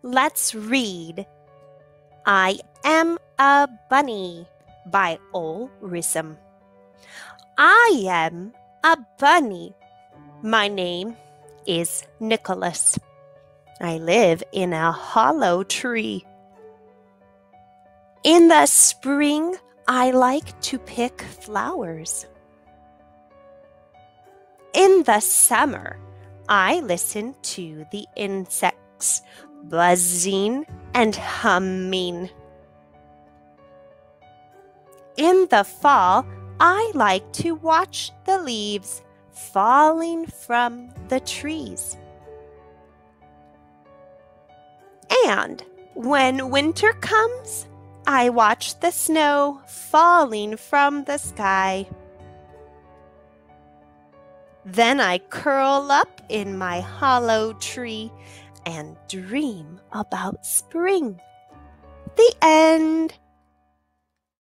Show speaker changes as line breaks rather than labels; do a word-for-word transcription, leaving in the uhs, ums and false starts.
let's read I Am a Bunny by Ol Rissam. I am a bunny. My name is Nicholas. I live in a hollow tree. In the spring, I like to pick flowers. In the summer, I listen to the insects buzzing and humming. In the fall, I like to watch the leaves falling from the trees. And when winter comes, I watch the snow falling from the sky. Then I curl up in my hollow tree and dream about spring. The end.